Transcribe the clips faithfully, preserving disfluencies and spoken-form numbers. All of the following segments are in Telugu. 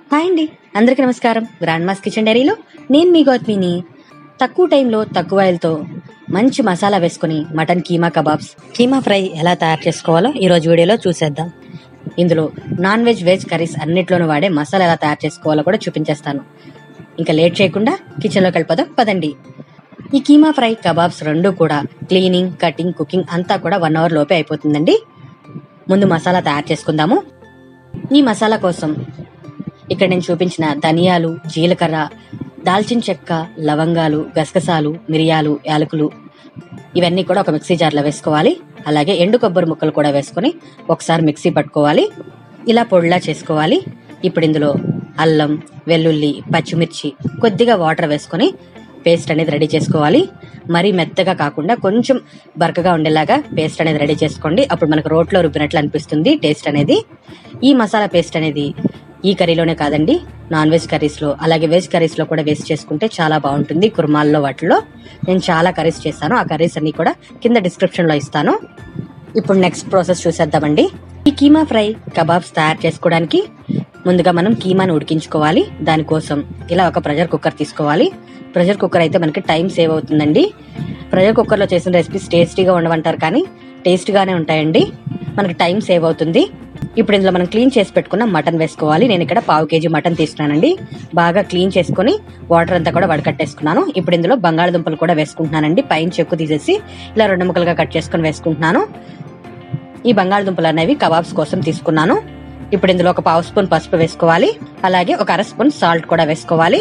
హాయ్ అండి, అందరికీ నమస్కారం. గ్రాండ్ మాస్ కిచెన్ డైరీలో నేను మీ గౌతమిని. తక్కువ టైంలో తక్కువ ఆయిల్తో మంచి మసాలా వేసుకుని mutton keema kebabs, keema fry ఎలా తయారు చేసుకోవాలో ఈ రోజు వీడియోలో చూసేద్దాం. ఇందులో నాన్ వెజ్ వెజ్ కర్రీస్ అన్నిట్లోనూ వాడే మసాలా ఎలా తయారు చేసుకోవాలో కూడా చూపించేస్తాను. ఇంకా లేట్ చేయకుండా కిచెన్లోకి వెళ్ళిపోదాం పదండి. ఈ కీమా ఫ్రై కబాబ్స్ రెండు కూడా క్లీనింగ్, కటింగ్, కుకింగ్ అంతా కూడా వన్ అవర్ లోపే అయిపోతుందండి. ముందు మసాలా తయారు చేసుకుందాము. ఈ మసాలా కోసం ఇక్కడ నేను చూపించిన ధనియాలు, జీలకర్ర, దాల్చిన చెక్క, లవంగాలు, గసగసాలు, మిరియాలు, యాలకులు ఇవన్నీ కూడా ఒక మిక్సీ జార్లో వేసుకోవాలి. అలాగే ఎండు కొబ్బరి ముక్కలు కూడా వేసుకుని ఒకసారి మిక్సీ పట్టుకోవాలి. ఇలా పొడిలా చేసుకోవాలి. ఇప్పుడు ఇందులో అల్లం, వెల్లుల్లి, పచ్చిమిర్చి, కొద్దిగా వాటర్ వేసుకొని పేస్ట్ అనేది రెడీ చేసుకోవాలి. మరీ మెత్తగా కాకుండా కొంచెం బరకగా ఉండేలాగా పేస్ట్ అనేది రెడీ చేసుకోండి. అప్పుడు మనకు రోట్లో రుబ్బినట్లు అనిపిస్తుంది టేస్ట్ అనేది. ఈ మసాలా పేస్ట్ అనేది ఈ కర్రీలోనే కాదండి, నాన్ వెజ్ కర్రీస్లో అలాగే వెజ్ కర్రీస్లో కూడా వేస్ట్ చేసుకుంటే చాలా బాగుంటుంది. కుర్మాల్లో వాటిలో నేను చాలా కర్రీస్ చేస్తాను. ఆ కర్రీస్ అన్ని కూడా కింద డిస్క్రిప్షన్లో ఇస్తాను. ఇప్పుడు నెక్స్ట్ ప్రాసెస్ చూసేద్దామండి. ఈ కీమా ఫ్రై కబాబ్స్ తయారు చేసుకోవడానికి ముందుగా మనం కీమాను ఉడికించుకోవాలి. దానికోసం ఇలా ఒక ప్రెషర్ కుక్కర్ తీసుకోవాలి. ప్రెషర్ కుక్కర్ అయితే మనకి టైం సేవ్ అవుతుందండి. ప్రెషర్ కుక్కర్లో చేసిన రెసిపీస్ టేస్టీగా ఉండవంటారు, కానీ టేస్ట్గానే ఉంటాయండి. మనకి టైం సేవ్ అవుతుంది. ఇప్పుడు ఇందులో మనం క్లీన్ చేసి పెట్టుకున్న మటన్ వేసుకోవాలి. నేను ఇక్కడ పావు కేజీ మటన్ తీసుకున్నానండి. బాగా క్లీన్ చేసుకుని వాటర్ అంతా కూడా వడకట్టేసుకున్నాను. ఇప్పుడు ఇందులో బంగాళదుంపలు కూడా వేసుకుంటున్నానండి. పైన చెక్కు తీసేసి ఇలా రెండు ముక్కలుగా కట్ చేసుకుని వేసుకుంటున్నాను. ఈ బంగాళదుంపలు అనేవి కబాబ్స్ కోసం తీసుకున్నాను. ఇప్పుడు ఇందులో ఒక పావు స్పూన్ పసుపు వేసుకోవాలి. అలాగే ఒక అర స్పూన్ సాల్ట్ కూడా వేసుకోవాలి.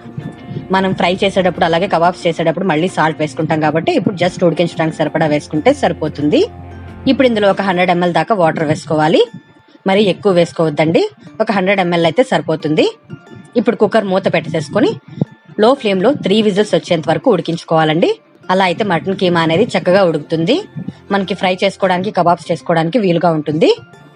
మనం ఫ్రై చేసేటప్పుడు అలాగే కబాబ్స్ చేసేటప్పుడు మళ్ళీ సాల్ట్ వేసుకుంటాం కాబట్టి ఇప్పుడు జస్ట్ ఉడికించడానికి సరిపడా వేసుకుంటే సరిపోతుంది. ఇప్పుడు ఇందులో ఒక హండ్రెడ్ ఎంఎల్ దాకా వాటర్ వేసుకోవాలి. మరి ఎక్కువ వేసుకోవద్దండి, ఒక హండ్రెడ్ ఎంఎల్ అయితే సరిపోతుంది. ఇప్పుడు కుక్కర్ మూత పెట్టేసుకొని లో ఫ్లేమ్ లో త్రీ విజిల్స్ వచ్చేంత వరకు ఉడికించుకోవాలండి. అలా అయితే మటన్ కీమా అనేది చక్కగా ఉడుకుతుంది. మనకి ఫ్రై చేసుకోవడానికి, కబాబ్స్ చేసుకోవడానికి వీలుగా ఉంటుంది.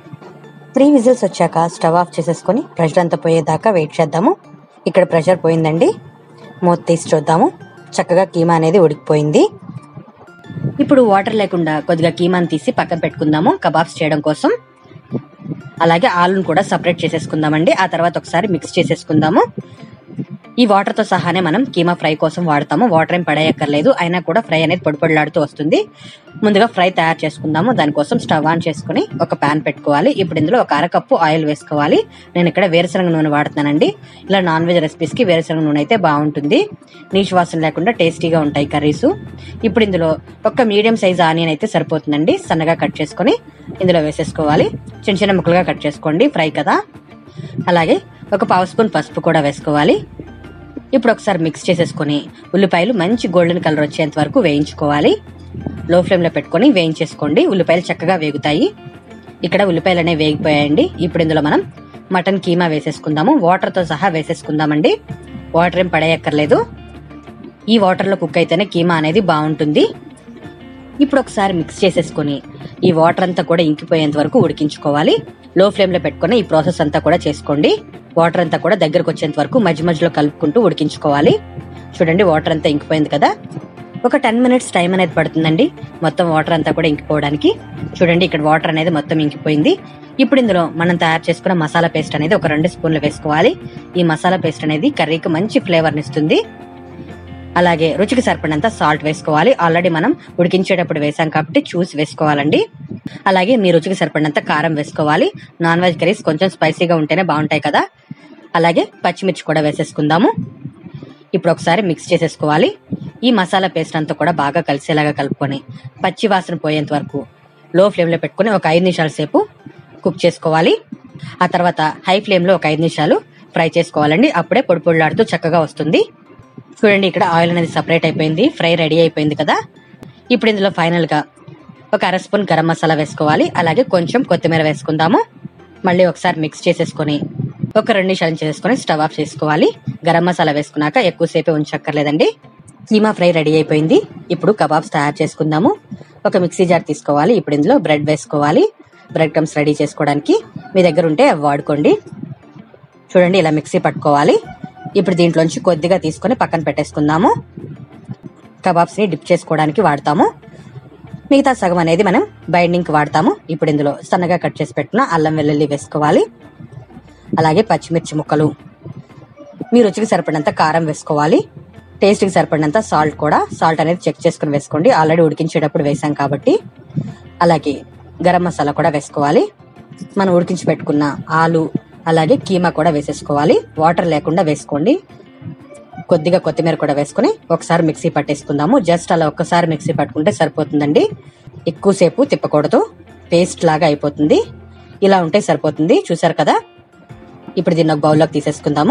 త్రీ విజిల్స్ వచ్చాక స్టవ్ ఆఫ్ చేసేసుకొని ప్రెషర్ అంతా పోయేదాకా వెయిట్ చేద్దాము. ఇక్కడ ప్రెషర్ పోయిందండి. మూత తీసి చూద్దాము. చక్కగా కీమా అనేది ఉడికిపోయింది. ఇప్పుడు వాటర్ లేకుండా కొద్దిగా కీమాని తీసి పక్కన పెట్టుకుందాము కబాబ్స్ చేయడం కోసం. అలాగే ఆలును కూడా సపరేట్ చేసేసుకుందామండి. ఆ తర్వాత ఒకసారి మిక్స్ చేసేసుకుందాము. ఈ వాటర్ తో సహానే మనం కీమా ఫ్రై కోసం వాడతాము. వాటర్ ఏం పడేయక్కర్లేదు, అయినా కూడా ఫ్రై అనేది పొడి పొడిలాడుతూ వస్తుంది. ముందుగా ఫ్రై తయారు చేసుకుందాము. దానికోసం స్టవ్ ఆన్ చేసుకుని ఒక ప్యాన్ పెట్టుకోవాలి. ఇప్పుడు ఇందులో ఒక అరకప్పు ఆయిల్ వేసుకోవాలి. నేను ఇక్కడ వేరుశనగ నూనె వాడుతున్నానండి. ఇలా నాన్ వెజ్ రెసిపీస్ కి వేరుశనగ నూనె అయితే బాగుంటుంది. నీచు వాసన లేకుండా టేస్టీగా ఉంటాయి కర్రీస్. ఇప్పుడు ఇందులో ఒక మీడియం సైజ్ ఆనియన్ అయితే సరిపోతుందండి. సన్నగా కట్ చేసుకుని ఇందులో వేసేసుకోవాలి. చిన్న చిన్న ముక్కలుగా కట్ చేసుకోండి, ఫ్రై కదా. అలాగే ఒక పావు స్పూన్ పసుపు కూడా వేసుకోవాలి. ఇప్పుడు ఒకసారి మిక్స్ చేసేసుకుని ఉల్లిపాయలు మంచి గోల్డెన్ కలర్ వచ్చేంత వరకు వేయించుకోవాలి. లో ఫ్లేమ్ లో పెట్టుకుని వేయించేసుకోండి. ఉల్లిపాయలు చక్కగా వేగుతాయి. ఇక్కడ ఉల్లిపాయలు అనేవి వేగిపోయాయండి. ఇప్పుడు ఇందులో మనం మటన్ కీమా వేసేసుకుందాము. వాటర్ తో సహా వేసేసుకుందామండి. వాటర్ ఏం పడేయక్కర్లేదు. ఈ వాటర్ లో కుక్ అయితేనే కీమా అనేది బాగుంటుంది. ఇప్పుడు ఒకసారి మిక్స్ చేసేసుకుని ఈ వాటర్ అంతా కూడా ఇంకిపోయేంత వరకు ఉడికించుకోవాలి. లో ఫ్లేమ్ లో పెట్టుకుని ఈ ప్రాసెస్ అంతా కూడా చేసుకోండి. వాటర్ అంతా కూడా దగ్గరకు వచ్చేంత వరకు మధ్య మధ్యలో కలుపుకుంటూ ఉడికించుకోవాలి. చూడండి, వాటర్ అంతా ఇంకిపోయింది కదా. ఒక టెన్ మినిట్స్ టైం అనేది పడుతుందండి మొత్తం వాటర్ అంతా కూడా ఇంకిపోవడానికి. చూడండి, ఇక్కడ వాటర్ అనేది మొత్తం ఇంకిపోయింది. ఇప్పుడు ఇందులో మనం తయారు చేసుకున్న మసాలా పేస్ట్ అనేది ఒక రెండు స్పూన్లు వేసుకోవాలి. ఈ మసాలా పేస్ట్ అనేది కర్రీకి మంచి ఫ్లేవర్ని ఇస్తుంది. అలాగే రుచికి సరిపడినంత సాల్ట్ వేసుకోవాలి. ఆల్రెడీ మనం ఉడికించేటప్పుడు వేసాం కాబట్టి చూసి వేసుకోవాలండి. అలాగే మీ రుచికి సరిపడినంత కారం వేసుకోవాలి. నాన్ వెజ్ కర్రీస్ కొంచెం స్పైసీగా ఉంటేనే బాగుంటాయి కదా. అలాగే పచ్చిమిర్చి కూడా వేసేసుకుందాము. ఇప్పుడు ఒకసారి మిక్స్ చేసేసుకోవాలి. ఈ మసాలా పేస్ట్ అంతా కూడా బాగా కలిసేలాగా కలుపుకొని పచ్చి వాసన పోయేంత వరకు లో ఫ్లేమ్ లో పెట్టుకుని ఒక ఐదు నిమిషాల సేపు కుక్ చేసుకోవాలి. ఆ తర్వాత హై ఫ్లేమ్ లో ఒక ఐదు నిమిషాలు ఫ్రై చేసుకోవాలండి. అప్పుడే పొడి పొడిలాడుతూ చక్కగా వస్తుంది. చూడండి, ఇక్కడ ఆయిల్ అనేది సపరేట్ అయిపోయింది. ఫ్రై రెడీ అయిపోయింది కదా. ఇప్పుడు ఇందులో ఫైనల్ గా ఒక అర స్పూన్ గరం మసాలా వేసుకోవాలి. అలాగే కొంచెం కొత్తిమీర వేసుకుందాము. మళ్ళీ ఒకసారి మిక్స్ చేసేసుకొని ఒక రెండు నిమిషాలు చేసుకుని స్టవ్ ఆఫ్ చేసుకోవాలి. గరం మసాలా వేసుకున్నాక ఎక్కువసేపే ఉంచక్కర్లేదండి. కీమా ఫ్రై రెడీ అయిపోయింది. ఇప్పుడు కబాబ్స్ తయారు చేసుకుందాము. ఒక మిక్సీ జార్ తీసుకోవాలి. ఇప్పుడు ఇందులో బ్రెడ్ వేసుకోవాలి. బ్రెడ్ క్రమ్స్ రెడీ చేసుకోవడానికి మీ దగ్గర ఉంటే అవి వాడుకోండి. చూడండి, ఇలా మిక్సీ పట్టుకోవాలి. ఇప్పుడు దీంట్లోంచి కొద్దిగా తీసుకొని పక్కన పెట్టేసుకుందాము. కబాబ్స్ ని డిప్ చేసుకోవడానికి వాడతాము. మిగతా సగం అనేది మనం బైండింగ్ కి వాడతాము. ఇప్పుడు ఇందులో సన్నగా కట్ చేసి పెట్టిన అల్లం వెల్లుల్లి వేసుకోవాలి. అలాగే పచ్చిమిర్చి ముక్కలు, మీ రుచికి సరిపడినంత కారం వేసుకోవాలి. టేస్ట్కి సరిపడినంత సాల్ట్ కూడా, సాల్ట్ అనేది చెక్ చేసుకుని వేసుకోండి, ఆల్రెడీ ఉడికించేటప్పుడు వేసాం కాబట్టి. అలాగే గరం మసాలా కూడా వేసుకోవాలి. మనం ఉడికించి పెట్టుకున్న ఆలు అలాగే కీమా కూడా వేసేసుకోవాలి. వాటర్ లేకుండా వేసుకోండి. కొద్దిగా కొత్తిమీర కూడా వేసుకుని ఒకసారి మిక్సీ పట్టేసుకుందాము. జస్ట్ అలా ఒక్కసారి మిక్సీ పట్టుకుంటే సరిపోతుందండి. ఎక్కువసేపు తిప్పకూడదు, పేస్ట్ లాగా అయిపోతుంది. ఇలా ఉంటే సరిపోతుంది. చూసారు కదా. ఇప్పుడు దీన్ని ఒక బౌల్లోకి తీసేసుకుందాము.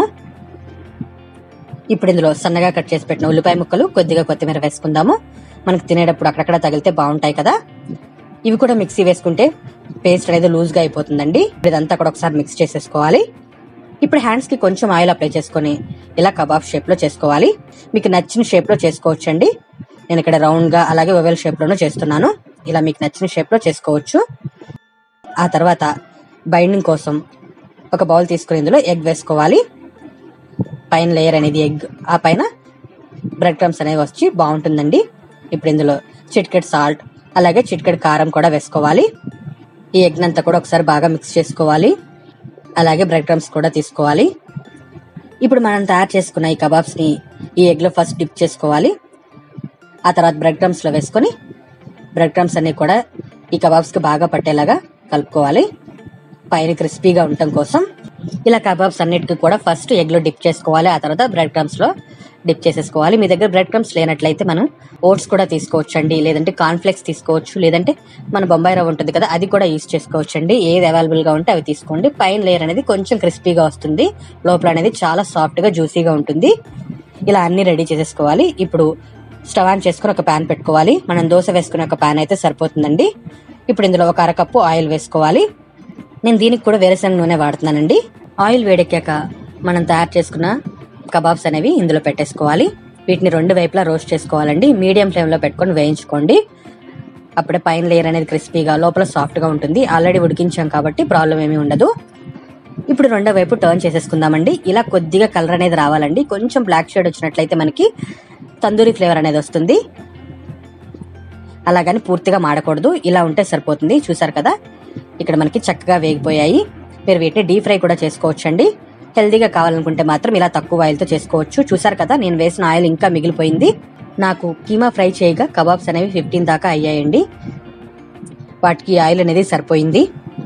ఇప్పుడు ఇందులో సన్నగా కట్ చేసి పెట్టిన ఉల్లిపాయ ముక్కలు, కొద్దిగా కొత్తిమీర వేసుకుందాము. మనకు తినేటప్పుడు అక్కడక్కడ తగిలితే బాగుంటాయి కదా. ఇవి కూడా మిక్సీ వేసుకుంటే పేస్ట్ అనేది లూజ్ గా అయిపోతుందండి. ఇదంతా కూడా ఒకసారి మిక్స్ చేసేసుకోవాలి. ఇప్పుడు హ్యాండ్స్ కి కొంచెం ఆయిల్ అప్లై చేసుకుని ఇలా కబాబ్ షేప్ లో చేసుకోవాలి. మీకు నచ్చిన షేప్ లో చేసుకోవచ్చండి. నేను ఇక్కడ రౌండ్ గా అలాగే ఓవెల్ షేప్ లోనూ చేస్తున్నాను. ఇలా మీకు నచ్చిన షేప్ లో చేసుకోవచ్చు. ఆ తర్వాత బైండింగ్ కోసం ఒక బౌల్ తీసుకుని ఇందులో ఎగ్ వేసుకోవాలి. పైన లేయర్ అనేది ఎగ్, ఆ పైన బ్రెడ్ క్రమ్స్ అనేవి వచ్చి బాగుంటుందండి. ఇప్పుడు ఇందులో చిటికెడ్ సాల్ట్ అలాగే చిటికెడ్ కారం కూడా వేసుకోవాలి. ఈ ఎగ్ అంతా కూడా ఒకసారి బాగా మిక్స్ చేసుకోవాలి. అలాగే బ్రెడ్ క్రమ్స్ కూడా తీసుకోవాలి. ఇప్పుడు మనం తయారు చేసుకున్న ఈ కబాబ్స్ ని ఈ ఎగ్ లో ఫస్ట్ డిప్ చేసుకోవాలి. ఆ తర్వాత బ్రెడ్ క్రమ్స్ లో వేసుకొని బ్రెడ్ క్రమ్స్ అన్ని కూడా ఈ కబాబ్స్ కి బాగా పట్టేలాగా కలుపుకోవాలి. పైన క్రిస్పీగా ఉండటం కోసం ఇలా కబాబ్స్ అన్నిటికీ కూడా ఫస్ట్ ఎగ్ లో డిప్ చేసుకోవాలి. ఆ తర్వాత బ్రెడ్ క్రమ్స్ లో డిప్ చేసేసుకోవాలి. మీ దగ్గర బ్రెడ్ క్రమ్స్ లేనట్లయితే మనం ఓట్స్ కూడా తీసుకోవచ్చండి, లేదంటే కార్న్ ఫ్లేక్స్ తీసుకోవచ్చు, లేదంటే మన బొంబాయి రవ్వ ఉంటుంది కదా, అది కూడా యూస్ చేసుకోవచ్చండి. ఏది అవైలబుల్ గా ఉంటే అవి తీసుకోండి. పైన లేయర్ అనేది కొంచెం క్రిస్పీగా వస్తుంది, లోపల అనేది చాలా సాఫ్ట్ గా జ్యూసీగా ఉంటుంది. ఇలా అన్ని రెడీ చేసేసుకోవాలి. ఇప్పుడు స్టవ్ ఆన్ చేసుకుని ఒక ప్యాన్ పెట్టుకోవాలి. మనం దోశ వేసుకునే ఒక ప్యాన్ అయితే సరిపోతుందండి. ఇప్పుడు ఇందులో ఒక అరకప్పు ఆయిల్ వేసుకోవాలి. నేను దీనికి కూడా వేరుశనగ నూనె వాడుతున్నానండి. ఆయిల్ వేడెక్కాక మనం తయారు చేసుకున్న కబాబ్స్ అనేవి ఇందులో పెట్టేసుకోవాలి. వీటిని రెండు వైపులా రోస్ట్ చేసుకోవాలండి. మీడియం ఫ్లేమ్ లో పెట్టుకొని వేయించుకోండి. అప్పుడే పైన లేయర్ అనేది క్రిస్పీగా, లోపల సాఫ్ట్ గా ఉంటుంది. ఆల్రెడీ ఉడికించాం కాబట్టి ప్రాబ్లం ఏమీ ఉండదు. ఇప్పుడు రెండో వైపు టర్న్ చేసేసుకుందామండి. ఇలా కొద్దిగా కలర్ అనేది రావాలండి. కొంచెం బ్లాక్ షేడ్ వచ్చినట్లయితే మనకి తందూరి ఫ్లేవర్ అనేది వస్తుంది. అలాగని పూర్తిగా మాడకూడదు, ఇలా ఉంటే సరిపోతుంది. చూసారు కదా, ఇక్కడ మనకి చక్కగా వేగిపోయాయి. మీరు వీటిని డీప్ ఫ్రై కూడా చేసుకోవచ్చండి. హెల్దీగా కావాలనుకుంటే మాత్రం ఇలా తక్కువ ఆయిల్ తో చేసుకోవచ్చు. చూసారు కదా, నేను వేసిన ఆయిల్ ఇంకా మిగిలిపోయింది. నాకు కీమా ఫ్రై చేయగా కబాబ్స్ అనేవి ఫిఫ్టీన్ దాకా అయ్యాయండి. వాటికి ఆయిల్ అనేది సరిపోయింది.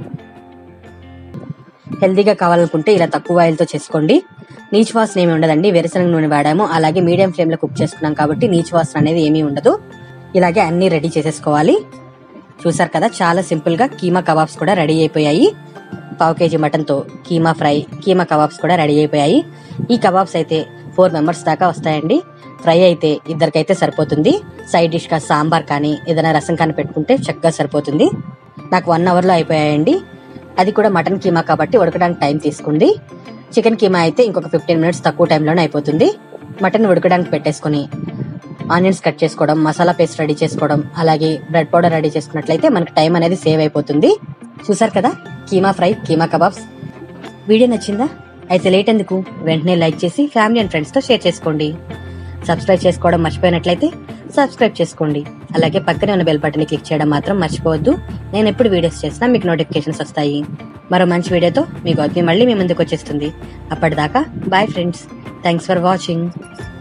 హెల్దీగా కావాలనుకుంటే ఇలా తక్కువ ఆయిల్ తో చేసుకోండి. నీచు వాసన ఏమి ఉండదండి. వేరుశనగ నూనె వాడాము, అలాగే మీడియం ఫ్లేమ్ లో కుక్ చేసుకున్నాం కాబట్టి నీచు వాసన అనేది ఏమీ ఉండదు. ఇలాగే అన్ని రెడీ చేసేసుకోవాలి. చూసారు కదా, చాలా సింపుల్ గా కీమా కబాబ్స్ కూడా రెడీ అయిపోయాయి. పావు కేజీ మటన్ తో కీమా ఫ్రై, కీమా కబాబ్స్ కూడా రెడీ అయిపోయాయి. ఈ కబాబ్స్ అయితే ఫోర్ మెంబర్స్ దాకా వస్తాయండి. ఫ్రై అయితే ఇద్దరికైతే సరిపోతుంది. సైడ్ డిష్ గా సాంబార్ కానీ ఏదైనా రసం కానీ పెట్టుకుంటే చక్కగా సరిపోతుంది. నాకు వన్ అవర్ లో అయిపోయాయండి. అది కూడా మటన్ కీమా కాబట్టి ఉడకడానికి టైం తీసుకుంది. చికెన్ కీమా అయితే ఇంకొక ఫిఫ్టీన్ మినిట్స్ తక్కువ టైంలోనే అయిపోతుంది. మటన్ ఉడకడానికి పెట్టేసుకుని ఆనియన్స్ కట్ చేసుకోవడం, మసాలా పేస్ట్ రెడీ చేసుకోవడం, అలాగే బ్రెడ్ పౌడర్ రెడీ చేసుకున్నట్లయితే మనకి టైం అనేది సేవ్ అయిపోతుంది. చూసారు కదా, keema fry, keema kebabs. Video నచ్చిందా? అయితే లేట్ ఎందుకు, వెంటనే లైక్ చేసి ఫ్యామిలీ అండ్ ఫ్రెండ్స్ తో షేర్ చేసుకోండి. సబ్స్క్రైబ్ చేసుకోవడం మర్చిపోయినట్లయితే సబ్స్క్రైబ్ చేసుకోండి. అలాగే పక్కనే ఉన్న బెల్ బటన్ ని క్లిక్ చేయడం మాత్రం మర్చిపోవద్దు. నేను ఎప్పుడు వీడియోస్ చేసినా మీకు నోటిఫికేషన్స్ వస్తాయి. మరో మంచి వీడియోతో మీ గౌతమి మళ్ళీ మీ ముందుకు వచ్చేస్తుంది. అప్పటిదాకా bye friends. Thanks for watching.